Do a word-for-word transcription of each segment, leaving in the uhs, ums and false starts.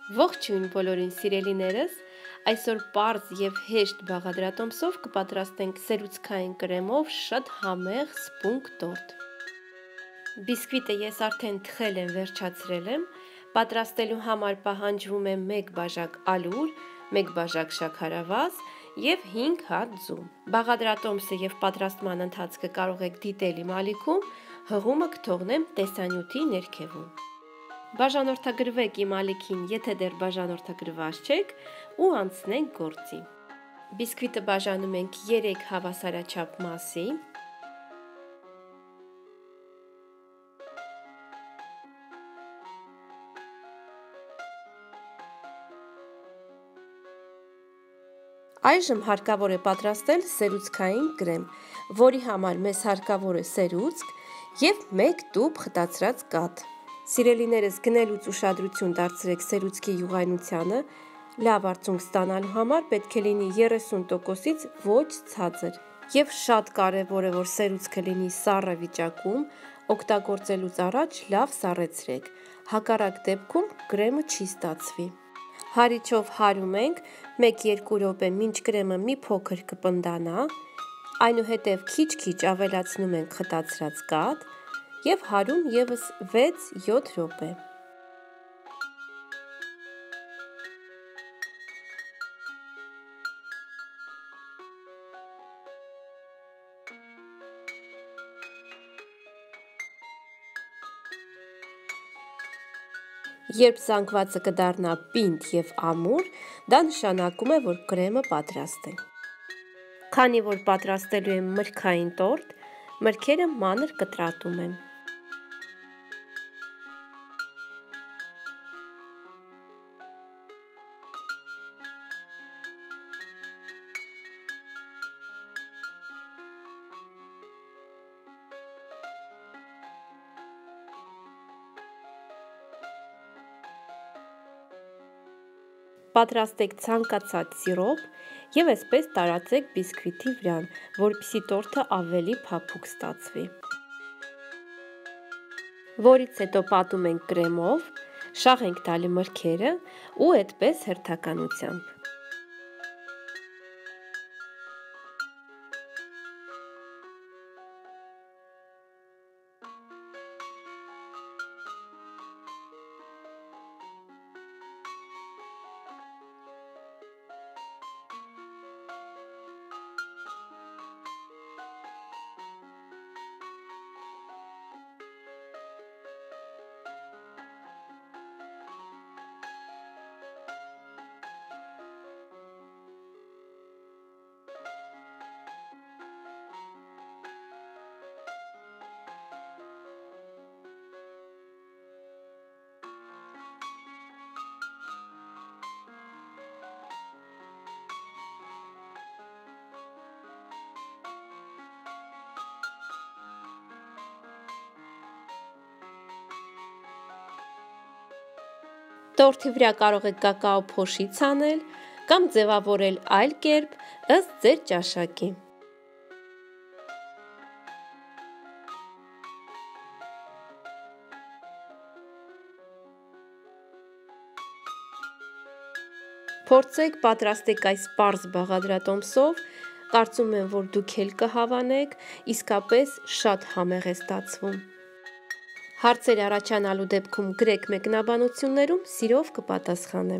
Ողջույն բոլորին սիրելիներս, այսօր պարզ և հեշտ բաղադրատոմսով կպատրաստենք սերուցքային կրեմով շատ համեղ սպունգ տորտ։ Բիսկվիտը ես արդեն թխել եմ, վերջացրել եմ, պատրաստելու համար պահանջվում է մեկ բաժակ ալուր, մեկ բաժակ շաքարավազ և հինգ հատ ձու։ Բաղադրատոմսը և պատրաստման ընթացքը կարող եք դիտել իմ ալիքում, հղումը կթողնեմ տեսանյութի ներքևում։ Բաժանորդագրվեք իմ ալիքին, եթե դեռ բաժանորդագրված չեք, ու անցնենք գործի։ Բիսկվիտը բաժանում ենք երեք հավասարաչափ մասի։ Այժմ հարկավոր է պատրաստել սերուցքային կրեմ, որի համար մեզ հարկավոր է սերուցք և մեկ տուփ խտացրած կաթ։ Սիրելիներս, գնելուց ուշադրություն դարձրեք սերուցքի յուղայնությանը, լավ արդյունք ստանալու համար պետք է լինի երեսուն տոկոսից ոչ ցածր, և շատ կարևոր է, որ սերուցքը լինի սառը վիճակում, օգտագործելուց առաջ լավ սառեցրեք, հակառակ դեպքում կրեմը չի ստացվի։ Հարիչով հարում ենք մեկ-երկու րոպե, մինչ կրեմը մի փոքր կպնդանա, այնուհետև քիչ-քիչ ավելացնում ենք խտացրած կաթ և հարում ևս վեց-յոթ րոպե։ Երբ զանգվածը կդառնա պինդ և ամուր, դա նշանակում է, որ կրեմը պատրաստ է։ Քանի որ պատրաստելու եմ մրգային տորտ, մրգերը մանր կտրատում եմ։ Պատրաստեք ցանկացած սիրոպ և այսպես տարածեք բիսկվիտի վրան, որպեսզի տորտը ավելի փափուկ ստացվի։ Որից հետո պատում ենք կրեմով, շաղ ենք տալի մրգերը ու այդպես հերթականությամբ։ Տորտի վրա կարող եք կակաո փոշից անել կամ ձևավորել այլ կերպ, ըստ ձեր ճաշակի։ Փորձեք, պատրաստեք այս պարզ բաղադրատոմսով, կարծում եմ, որ դուք էլ կհավանեք, իսկապես շատ համեղ է ստացվում։ Հարցեր առաջանալու դեպքում գրեք մեկնաբանություններում, սիրով կպատասխանեմ։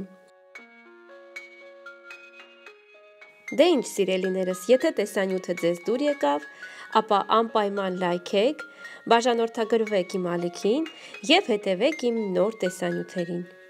Դե ինչ սիրելիներս, եթե տեսանյութը ձեզ դուր եկավ, ապա անպայման լայքեք, բաժանորդագրվեք իմ ալիքին և հետևեք իմ նոր տեսանյութերին։